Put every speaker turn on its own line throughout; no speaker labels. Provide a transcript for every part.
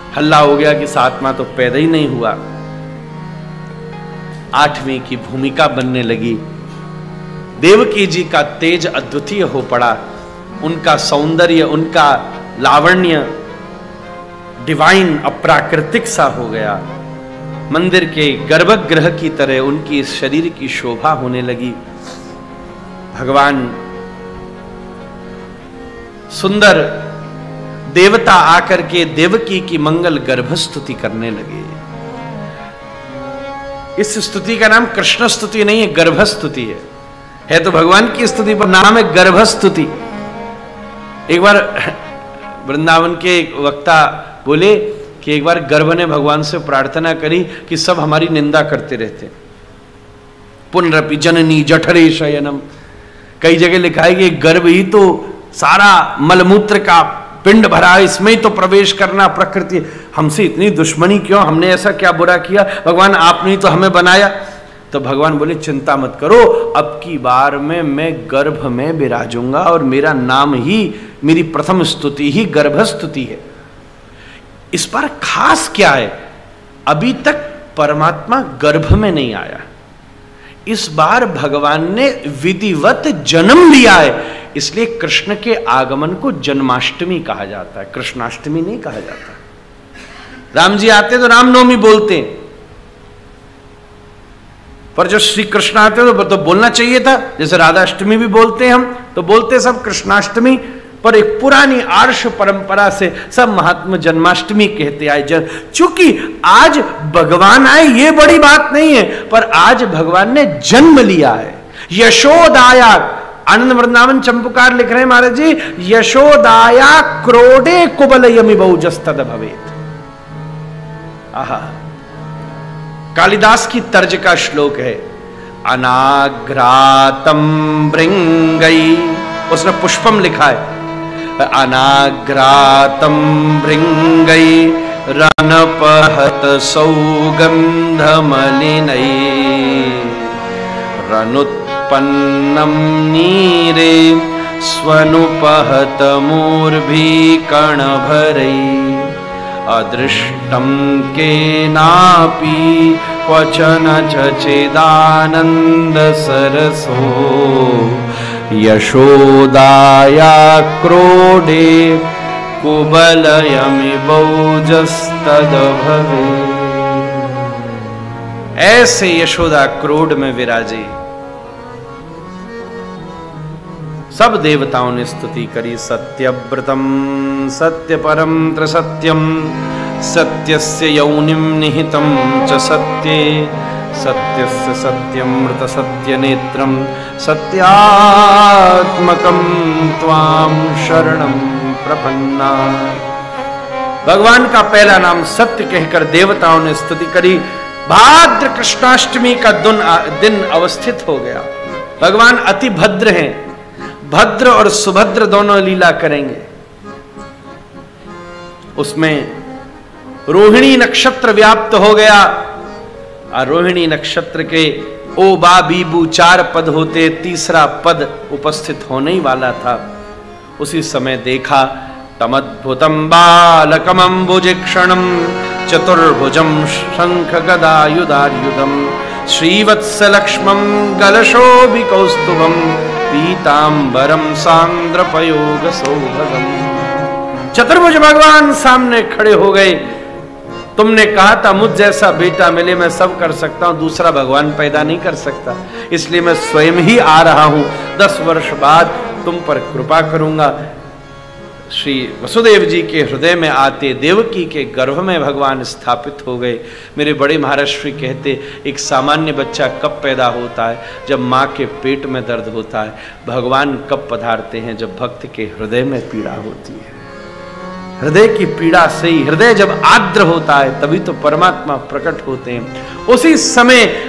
हल्ला हो गया कि सातवां तो पैदा ही नहीं हुआ। आठवीं की भूमिका बनने लगी। देवकी जी का तेज अद्वितीय हो पड़ा, उनका सौंदर्य, उनका लावण्य डिवाइन, अप्राकृतिक सा हो गया। मंदिर के गर्भगृह की तरह उनकी शरीर की शोभा होने लगी। भगवान सुंदर देवता आकर के देवकी की मंगल गर्भ स्तुति करने लगे। इस स्तुति का नाम कृष्ण स्तुति नहीं है, गर्भ स्तुति है तो भगवान की स्तुति पर नाम है गर्भ स्तुति। एक बार वृंदावन के एक वक्ता बोले कि एक बार गर्भ ने भगवान से प्रार्थना करी कि सब हमारी निंदा करते रहते। पुनरपि जननी जठरे शयनम, कई जगह लिखा है कि गर्भ ही तो सारा मलमूत्र का पिंड भरा है, इसमें ही तो प्रवेश करना प्रकृति, हमसे इतनी दुश्मनी क्यों, हमने ऐसा क्या बुरा किया, भगवान आपने तो हमें बनाया। तो भगवान बोले चिंता मत करो, अब की बार में मैं गर्भ में विराजूंगा और मेरा नाम ही, मेरी प्रथम स्तुति ही गर्भ स्तुति है। इस पर खास क्या है, अभी तक परमात्मा गर्भ में नहीं आया, इस बार भगवान ने विधिवत जन्म लिया है, इसलिए कृष्ण के आगमन को जन्माष्टमी कहा जाता है, कृष्णाष्टमी नहीं कहा जाता। राम जी आते तो रामनवमी बोलते हैं, पर जो श्री कृष्ण आते तो बोलना चाहिए था, जैसे राधाष्टमी भी बोलते हैं हम, तो बोलते सब कृष्णाष्टमी, पर एक पुरानी आर्ष परंपरा से सब महात्मा जन्माष्टमी कहते आए। चूंकि आज भगवान आए ये बड़ी बात नहीं है, पर आज भगवान ने जन्म लिया है। यशोदाया, आनंद वृंदावन चंपुकार लिख रहे हैं महाराज जी, यशोदाया क्रोडे कुबलयमि बहुजस्तद भवेत। आहा, कालिदास की तर्ज का श्लोक है, अनाग्रातम भृंगई, उसने पुष्पम लिखा है, अनाग्रातम भृंगई रनपहत सौगंधमलिनै रनुत्पन्नम नीरे स्वनुपहत मूर्भी कणभरै अदृष्टं केनापि क्वचन चेदानंद सरसो यशोदाया क्रोडे कुबलयमि बहुजस्तद भवे। ऐसे यशोदा क्रोड में विराजे। सब देवताओं ने स्तुति करी। सत्यव्रतम सत्यपरम त्रिसत्यम सत्यस्य यौनिम निहितम च सत्ये सत्यस्य सत्यमृत सत्यनेत्रम सत्यात्मकम त्वाम शरणम प्रपन्ना। भगवान का पहला नाम सत्य कहकर देवताओं ने स्तुति करी। भाद्र कृष्णाष्टमी का दिन अवस्थित हो गया। भगवान अति भद्र हैं, भद्र और सुभद्र दोनों लीला करेंगे। उसमें रोहिणी नक्षत्र व्याप्त हो गया। रोहिणी नक्षत्र के ओ बा बीबू 4 पद होते, तीसरा पद उपस्थित होने ही वाला था। उसी समय देखा तमद्भुतम बालकमंबुजिक्षणम चतुर्भुजम शंख गदायुधार्युधम श्रीवत्सलक्ष्मं गलशोभिकौस्तुभम पीतांबरम सांद्रपयोग सौभगम। चतुर्भुज भगवान सामने खड़े हो गए। तुमने कहा था मुझ जैसा बेटा मिले मैं सब कर सकता हूं, दूसरा भगवान पैदा नहीं कर सकता, इसलिए मैं स्वयं ही आ रहा हूं। 10 वर्ष बाद तुम पर कृपा करूंगा। श्री वसुदेव जी के हृदय में आते देवकी के गर्भ में भगवान स्थापित हो गए। मेरे बड़े महाराष्ट्री कहते, एक सामान्य बच्चा कब पैदा होता है? जब माँ के पेट में दर्द होता है। भगवान कब पधारते हैं? जब भक्त के हृदय में पीड़ा होती है। हृदय की पीड़ा से ही, हृदय जब आर्द्र होता है तभी तो परमात्मा प्रकट होते हैं। उसी समय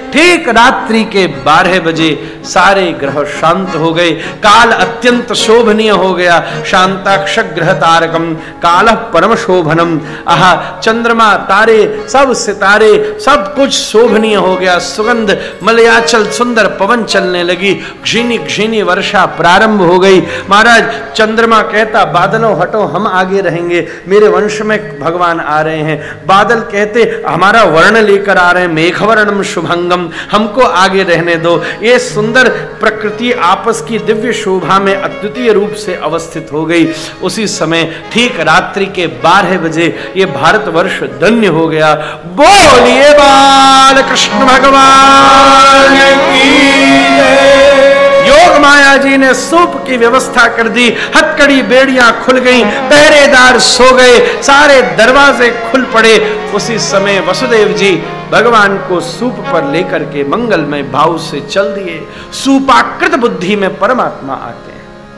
ठीक रात्रि के 12 बजे सारे ग्रह शांत हो गए, काल अत्यंत शोभनीय हो गया। शांताक्ष ग्रह तारकम काल परम शोभनम। आहा, चंद्रमा, तारे, सब सितारे, सब कुछ शोभनीय हो गया। सुगंध मलयाचल सुंदर पवन चलने लगी, घिनी घिनी वर्षा प्रारंभ हो गई। महाराज चंद्रमा कहता बादलों हटो, हम आगे रहेंगे, मेरे वंश में भगवान आ रहे हैं। बादल कहते हमारा वर्ण लेकर आ रहे हैं, मेघवर्णम शुभंगम, हमको आगे रहने दो। ये सुंदर प्रकृति आपस की दिव्य शोभा में अद्वितीय रूप से अवस्थित हो गई। उसी समय ठीक रात्रि के 12 बजे ये भारतवर्ष धन्य हो गया। बोलिए बाल कृष्ण भगवान की। योग माया जी ने सूप की व्यवस्था कर दी, हथकड़ी बेड़ियां खुल गईं, पहरेदार सो गए, सारे दरवाजे खुल पड़े। उसी समय वसुदेव जी भगवान को सूप पर लेकर के मंगलमय भाव से चल दिए। सूपाकृत बुद्धि में परमात्मा आते हैं।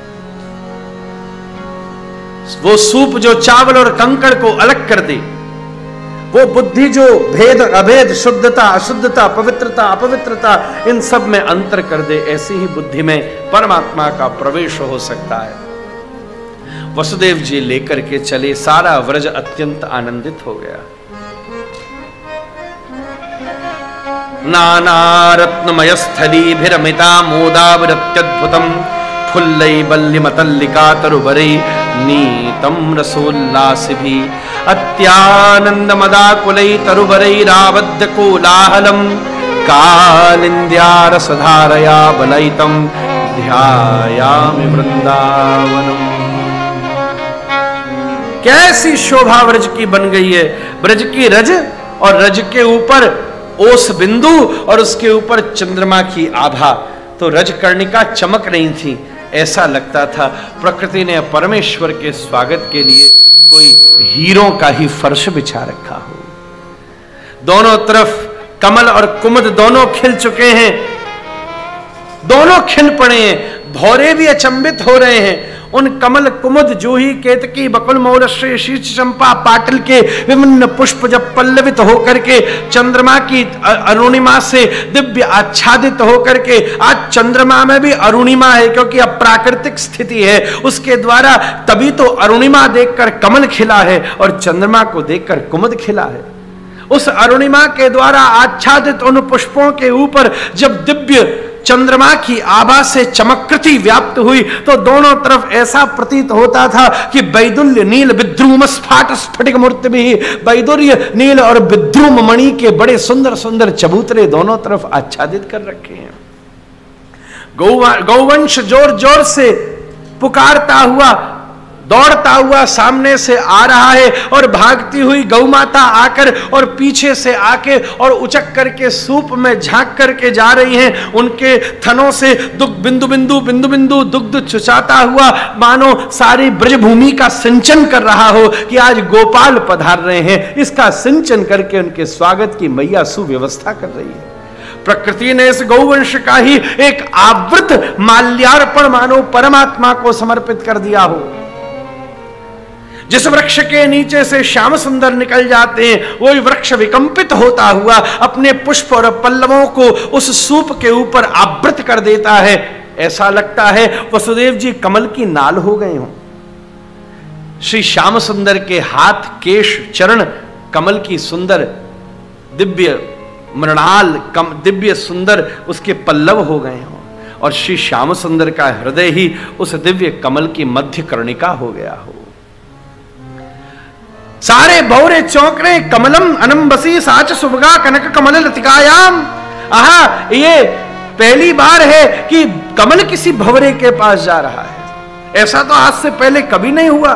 वो सूप जो चावल और कंकड़ को अलग कर दे, वो बुद्धि जो भेद अभेद, शुद्धता अशुद्धता, पवित्रता अपवित्रता, इन सब में अंतर कर दे, ऐसी ही बुद्धि में परमात्मा का प्रवेश हो सकता है। वसुदेव जी लेकर के चले, सारा व्रज अत्यंत आनंदित हो गया। नाना रत्नमय स्थली भिरमिता मोदावृत्यद्भुतम फुल्लैबल्यमतल्लिका तरुबरै नीतम रसोल्लासिभि अत्यानन्दमदाकुलै तरुबरैरावद्य कोलाहलं कालिन्द्या रसधारया बलयितं ध्यायामि वृंदावनम। कैसी शोभा व्रज की बन गई है। ब्रज की रज और रज के ऊपर ओस बिंदु और उसके ऊपर चंद्रमा की आभा, तो रजकर्णिका चमक रही थी। ऐसा लगता था प्रकृति ने परमेश्वर के स्वागत के लिए कोई हीरों का ही फर्श बिछा रखा हो। दोनों तरफ कमल और कुमुद दोनों खिल चुके हैं, दोनों खिल पड़े हैं। भौरे भी अचंभित हो रहे हैं। उन कमल कुमुद जूही केतकी बकुल मौलश्री शीर्ष चंपा पाटल के विभिन्न पुष्प जब पल्लवित होकर के चंद्रमा की अरुणिमा से दिव्य आच्छादित होकर के, आज चंद्रमा में भी अरुणिमा है क्योंकि अब प्राकृतिक स्थिति है, उसके द्वारा तभी तो अरुणिमा देखकर कमल खिला है और चंद्रमा को देखकर कुमुद खिला है। उस अरुणिमा के द्वारा आच्छादित उन पुष्पों के ऊपर जब दिव्य चंद्रमा की आभा से चमकृति व्याप्त हुई तो दोनों तरफ ऐसा प्रतीत होता था कि वैदुल्य नील विद्रुम स्फाट स्फटिक मूर्ति भी, वैदुर्य नील और विद्रुम मणि के बड़े सुंदर सुंदर चबूतरे दोनों तरफ आच्छादित कर रखे हैं। गौवंश जोर जोर से पुकारता हुआ, दौड़ता हुआ सामने से आ रहा है और भागती हुई गौ माता आकर और पीछे से आके और उचक करके सूप में झांक करके जा रही हैं। उनके थनों से दुग्ध बिंदु बिंदु बिंदु बिंदु दुग्ध चुचाता हुआ मानो सारी ब्रजभूमि का सिंचन कर रहा हो कि आज गोपाल पधार रहे हैं। इसका सिंचन करके उनके स्वागत की मैया सुव्यवस्था कर रही है। प्रकृति ने इस गौवंश का ही एक आवृत माल्यार्पण मानो परमात्मा को समर्पित कर दिया हो। जिस वृक्ष के नीचे से श्याम सुंदर निकल जाते हैं, वही वृक्ष विकंपित होता हुआ अपने पुष्प और पल्लवों को उस सूप के ऊपर आवृत कर देता है। ऐसा लगता है वसुदेव जी कमल की नाल हो गए हों। श्री श्याम सुंदर के हाथ, केश, चरण कमल की सुंदर दिव्य मृणाल दिव्य सुंदर उसके पल्लव हो गए हों और श्री श्याम सुंदर का हृदय ही उस दिव्य कमल की मध्य कर्णिका हो गया हो। सारे भौरे चौंक रहे। कमलम अनंबसी साच सुभगा कनक कमल लतिकायाम। आहा, ये पहली बार है कि कमल किसी भंवरे के पास जा रहा है। ऐसा तो आज से पहले कभी नहीं हुआ।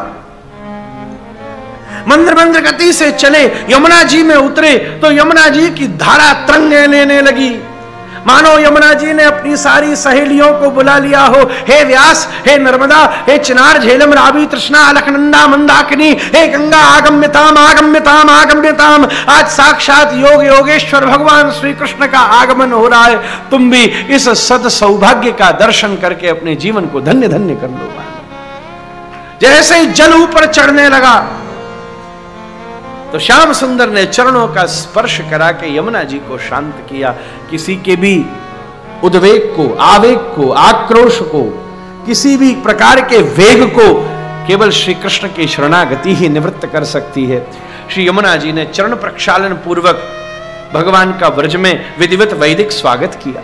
मंद्र मंद्र गति से चले, यमुना जी में उतरे तो यमुना जी की धारा तरंगे लेने लगी, मानो यमुना जी ने अपनी सारी सहेलियों को बुला लिया हो। हे व्यास, हे नर्मदा, हे चिनार, झेलम, रावी, तृष्णा, अलकनंदा, मंदाकिनी, हे गंगा, आगम्यताम आगम्यताम आगम्यताम। आज साक्षात योग योगेश्वर भगवान श्री कृष्ण का आगमन हो रहा है। तुम भी इस सद सौभाग्य का दर्शन करके अपने जीवन को धन्य धन्य कर लो। जैसे ही जल ऊपर चढ़ने लगा तो श्याम सुंदर ने चरणों का स्पर्श करा के यमुना जी को शांत किया। किसी के भी उद्वेग को, आवेग को, आक्रोश को, किसी भी प्रकार के वेग को केवल श्री कृष्ण की शरणागति ही निवृत्त कर सकती है। श्री यमुना जी ने चरण प्रक्षालन पूर्वक भगवान का व्रज में विधिवत वैदिक स्वागत किया।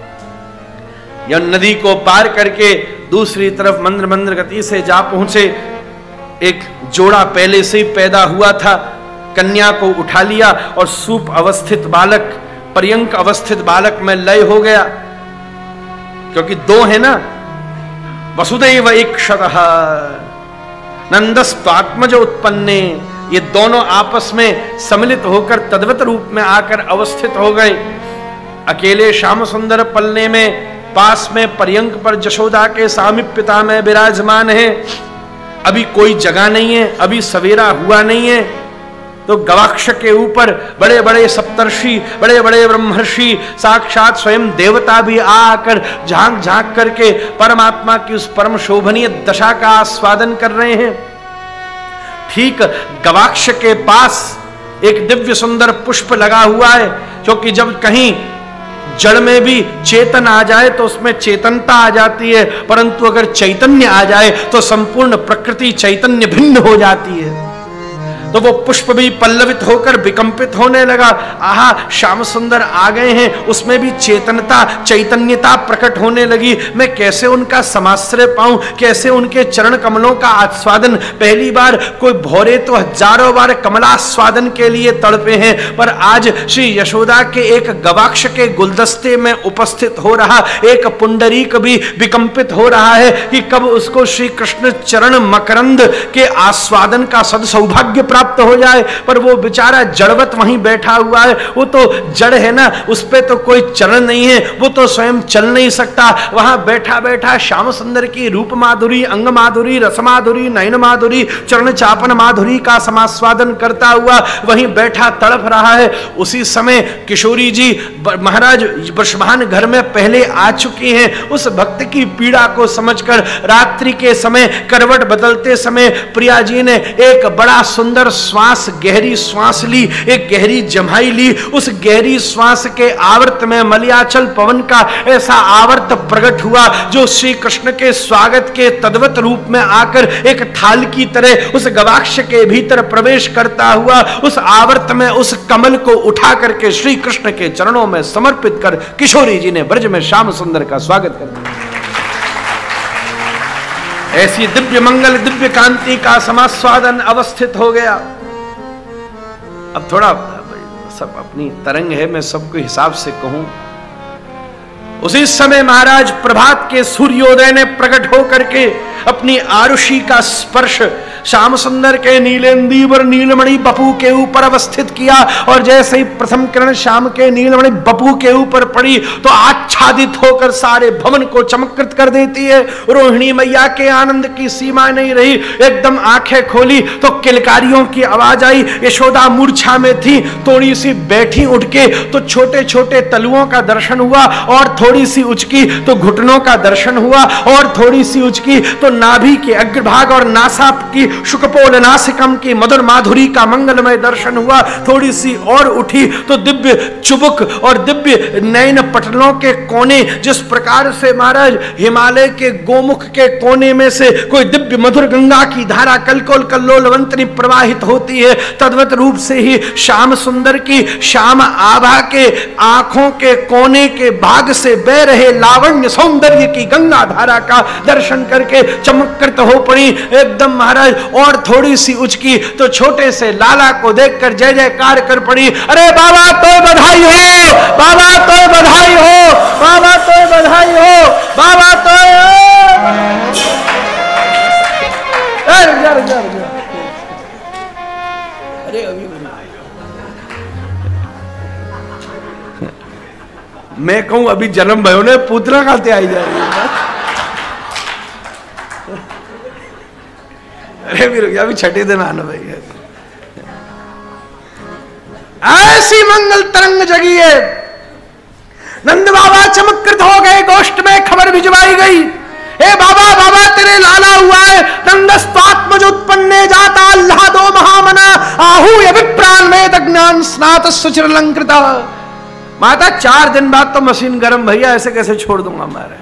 यह नदी को पार करके दूसरी तरफ मंद्र मंद्र गति से जा पहुंचे। एक जोड़ा पहले से ही पैदा हुआ था, कन्या को उठा लिया और सूप अवस्थित बालक, पर्यंक अवस्थित बालक में लय हो गया, क्योंकि दो है ना, वसुदैव इक्षतः नंदस्त्वात्मज उत्पन्ने, ये दोनों आपस में सम्मिलित होकर तद्वत रूप में आकर अवस्थित हो गए। अकेले श्याम सुंदर पलने में पास में पर्यंक पर जशोदा के सामीप्यता में विराजमान है। अभी कोई जगह नहीं है, अभी सवेरा हुआ नहीं है, तो गवाक्ष के ऊपर बड़े बड़े सप्तर्षि, बड़े बड़े ब्रह्मर्षि, साक्षात स्वयं देवता भी आकर झांक झांक करके परमात्मा की उस परम शोभनीय दशा का आस्वादन कर रहे हैं। ठीक गवाक्ष के पास एक दिव्य सुंदर पुष्प लगा हुआ है, क्योंकि जब कहीं जड़ में भी चेतन आ जाए तो उसमें चेतनता आ जाती है, परंतु अगर चैतन्य आ जाए तो संपूर्ण प्रकृति चैतन्य भिन्न हो जाती है। तो वो पुष्प भी पल्लवित होकर विकंपित होने लगा। आहा, श्याम सुंदर आ गए हैं, उसमें भी चेतनता, चैतन्यता प्रकट होने लगी। मैं कैसे उनका समाश्रय पाऊं, कैसे उनके चरण कमलों का आस्वादन। पहली बार कोई भौरे तो हजारों बार कमलास्वादन के लिए तड़पे हैं, पर आज श्री यशोदा के एक गवाक्ष के गुलदस्ते में उपस्थित हो रहा एक पुंडरीक भी विकंपित हो रहा है कि कब उसको श्री कृष्ण चरण मकरंद के आस्वादन का सद सौभाग्य प्राप्त हो जाए। पर वो बेचारा जड़वत वहीं बैठा हुआ है, वो तो जड़ है ना, उस पे तो कोई चरण नहीं है, वो तो स्वयं चल नहीं सकता। वहां बैठा बैठा श्याम सुंदर की रूप माधुरी, अंग माधुरी, रस माधुरी, नयन माधुरी, चरण चापन माधुरी का समास्वादन करता हुआ वहीं बैठा तड़प रहा है। उसी समय किशोरी जी महाराज वृषभान घर में पहले आ चुकी हैं। उस भक्त की पीड़ा को समझकर रात्रि के समय करवट बदलते समय प्रिया जी ने एक बड़ा सुंदर श्वास, गहरी श्वास ली, एक गहरी जमाई ली। उस गहरी श्वास के आवर्त में मलयाचल पवन का ऐसा आवर्त प्रकट हुआ जो श्री कृष्ण के स्वागत के तद्वत रूप में आकर एक थाल की तरह उस गवाक्ष के भीतर प्रवेश करता हुआ उस आवर्त में उस कमल को उठा करके श्री कृष्ण के चरणों में समर्पित कर किशोरी जी ने ब्रज में श्याम सुंदर का स्वागत कर दिया। ऐसी दिव्य मंगल, दिव्य कांति का समास्वादन अवस्थित हो गया। अब थोड़ा सब अपनी तरंग है, मैं सबको हिसाब से कहूं। उसी समय महाराज प्रभात के सूर्योदय ने प्रकट होकर के अपनी आरुषि का स्पर्श श्याम सुंदर के नीलेंदीवर नीलमणि बपू के ऊपर अवस्थित किया, और जैसे ही प्रथम किरण श्याम के नीलमणि बपू के ऊपर पड़ी तो आच्छादित होकर सारे भवन को चमत्कृत कर देती है। रोहिणी मैया के आनंद की सीमा नहीं रही, एकदम आंखें खोली तो किलकारियों की आवाज आई। यशोदा मूर्छा में थी, थोड़ी सी बैठी उठ के तो छोटे छोटे तलुओं का दर्शन हुआ, और थोड़ी सी उचकी तो घुटनों का दर्शन हुआ, और थोड़ी सी उचकी तो नाभि के अग्रभाग और नासा की शुकपोल नासिकम की मधुर माधुरी का मंगलमय दर्शन हुआ। थोड़ी सी और उठी तो दिव्य चुबुक और दिव्य नयन पटलों के कोने, जिस प्रकार से महाराज हिमालय के गोमुख के कोने में से कोई दिव्य मधुर गंगा की धारा कलकोल कल्लोलवंतनी प्रवाहित होती है, तद्वत रूप से ही श्याम सुंदर की श्याम आभा के आंखों के कोने के भाग से बह रहे लावण्य सौंदर्य की गंगा धारा का दर्शन करके चमत्कृत हो पड़ी एकदम महाराज। और थोड़ी सी उचकी तो छोटे से लाला को देखकर जय जयकार कर पड़ी। अरे बाबा तो बधाई हो, बाबा तो बधाई हो, बाबा तो बधाई हो, बाबा तो अरे अभी मैं कहूं अभी जन्म भयो ने पूतना खाते आई जा रही है। अरे भी अभी छठे दिन आना भाई। ऐसी मंगल तरंग जगी है, नंद बाबा चमत्कृत हो गए। गोष्ठ में खबर भिजवाई गई हे बाबा बाबा तेरे लाला हुआ है, नंदस्त्वात्मज उत्पन्ने जाता अल्लादो महामना आहूय विप्रान वेद ज्ञान स्नात सुचिरलंकृता। माता 4 दिन बाद तो मशीन गरम, भैया ऐसे कैसे छोड़ दूंगा हमारे।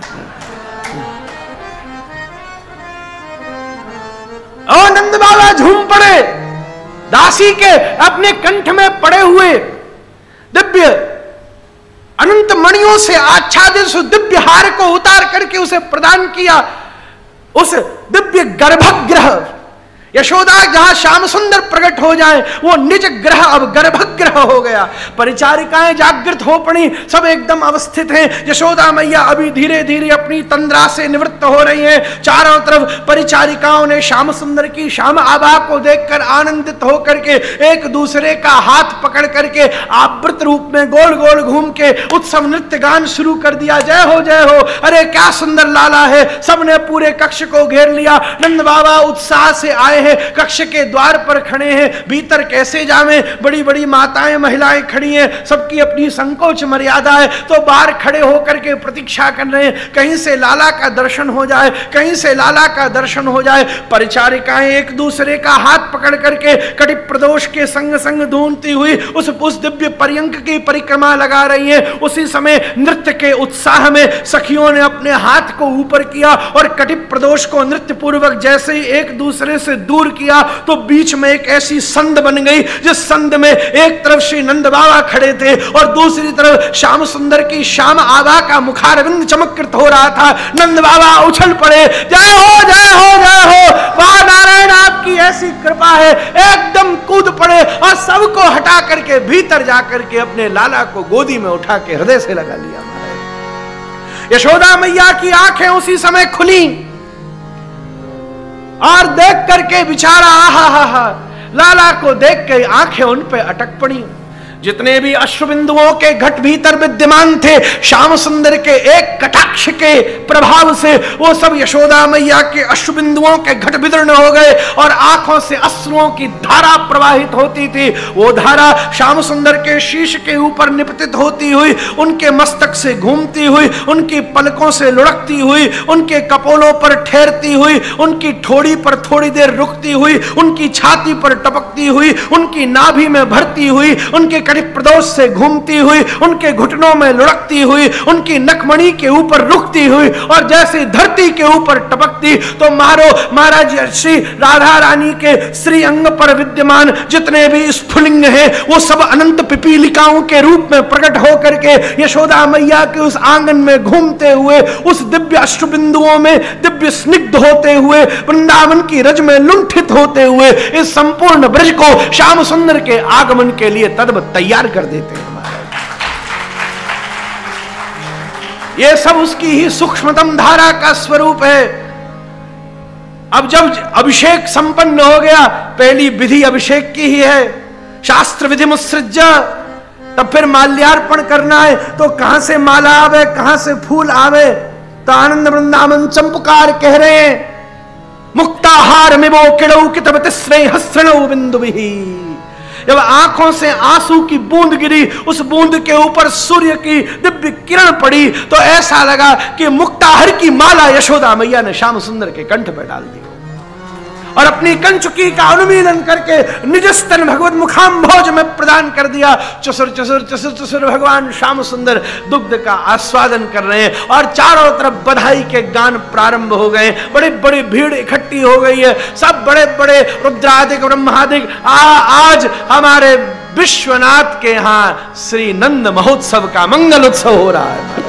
और नंद बाबा झूम पड़े, दासी के अपने कंठ में पड़े हुए दिव्य अनंत मणियों से आच्छादित उस दिव्य हार को उतार करके उसे प्रदान किया। उस दिव्य गर्भगृह, यशोदा जहां श्याम सुंदर प्रकट हो जाए वो निज ग्रह अब गर्भगृह हो गया। परिचारिकाएं जागृत हो पड़ी, सब एकदम अवस्थित हैं। यशोदा मैया अभी धीरे धीरे अपनी तंद्रा से निवृत्त हो रही हैं। चारों तरफ परिचारिकाओं ने श्याम सुंदर की श्याम आभा को देखकर आनंदित होकर के एक दूसरे का हाथ पकड़ करके आवृत रूप में गोल गोल घूम के उत्सव नृत्य गान शुरू कर दिया। जय हो जय हो, अरे क्या सुंदर लाला है। सबने पूरे कक्ष को घेर लिया। नंद बाबा उत्साह से आए, कक्ष के द्वार पर खड़े हैं, भीतर कैसे जावें। बड़ी बड़ी माताएं महिलाएं खड़ी हैं, सबकी अपनी संकोच मर्यादा है, तो बाहर खड़े होकर के प्रतीक्षा कर रहे हैं कहीं से लाला का दर्शन हो जाए, कहीं से लाला का दर्शन हो जाए। परिचारिकाएं एक दूसरे का हाथ पकड़ करके कटि प्रदोष के संग संग ढूंढती हुई उस दिव्य पर्यंक की परिक्रमा लगा रही हैं। उसी समय नृत्य के उत्साह में सखियों ने अपने हाथ को ऊपर किया और कटि प्रदोष को नृत्य पूर्वक जैसे ही एक दूसरे से दूर किया तो बीच में एक ऐसी संद बन गई, जिस संद में एक तरफ श्री नंद बाबा खड़े थे और दूसरी तरफ श्याम सुंदर की श्याम आभा का मुखारविंद चमत्कृत हो रहा था। नंद बाबा उछल पड़े, जय हो जय हो जय हो, वाह नारायण आपकी ऐसी कृपा है। एकदम कूद पड़े और सबको हटा करके भीतर जाकर के अपने लाला को गोदी में उठा के हृदय से लगा लिया। यशोदा मैया की आंखें उसी समय खुली और देख करके बिचारा आहा हा हा, लाला को देख के आंखें उन पे अटक पड़ी। जितने भी अश्रुबिंदुओं के घट भीतर विद्यमान थे, श्याम सुंदर के एक कटाक्ष के प्रभाव से वो सब यशोदा मैया के अश्रुबिंदुओं के घट विदीर्ण हो गए और आंखों से अश्रुओं की धारा प्रवाहित होती थी। वो धारा श्याम सुंदर के शीश के ऊपर निपतित होती हुई, उनके मस्तक से घूमती हुई, उनकी पलकों से लुढ़कती हुई, उनके कपोलों पर ठहरती हुई, उनकी ठोड़ी पर थोड़ी देर रुकती हुई, उनकी छाती पर टपकती हुई, उनकी नाभि में भरती हुई, उनके प्रदोष से घूमती हुई, उनके घुटनों में लुढ़कती हुई, उनकी नकमणि के ऊपर रुकती हुई और जैसे धरती के ऊपर टपकती तो महाराज श्री राधा रानी के श्री अंग पर विद्यमान जितने भी स्फुलिंग हैं वो सब अनंत पिपीलिकाओं के रूप में प्रकट होकर के यशोदा मैया के उस आंगन में घूमते हुए, उस दिव्य अश्रुबिंदुओं में दिव्य स्निग्ध होते हुए, वृंदावन की रज में लुंठित होते हुए इस संपूर्ण ब्रज को श्याम सुंदर के आगमन के लिए तद्वत तैयार कर देते हैं। ये सब उसकी ही सूक्ष्मतम धारा का स्वरूप है। अब जब अभिषेक संपन्न हो गया, पहली विधि अभिषेक की ही है, शास्त्र विधि मुत्सृज्य, तब फिर माल्यार्पण करना है तो कहां से माला आवे, कहां से फूल आवे। तो आनंद वृंदावन चंपकार कह रहे हैं, मुक्ताहार में वो किड़ऊ कितब तिस्रे हस्रणौ बिंदु भी। जब आंखों से आंसू की बूंद गिरी, उस बूंद के ऊपर सूर्य की दिव्य किरण पड़ी तो ऐसा लगा कि मुक्ताहर की माला यशोदा मैया ने श्याम सुंदर के कंठ पर डाल दी और अपनी कंचुकी का अनुमीलन करके निज स्तन भगवत मुखाम्भोज में प्रदान कर दिया। चुसुर चुसुर चुसुर चुसुर भगवान श्याम सुंदर दुग्ध का आस्वादन कर रहे हैं और चारों तरफ बधाई के गान प्रारंभ हो गए। बड़ी बड़ी भीड़ इकट्ठी हो गई है, सब बड़े बड़े रुद्रादिक ब्रह्मादिक आज हमारे विश्वनाथ के यहाँ श्री नंद महोत्सव का मंगल उत्सव हो रहा है।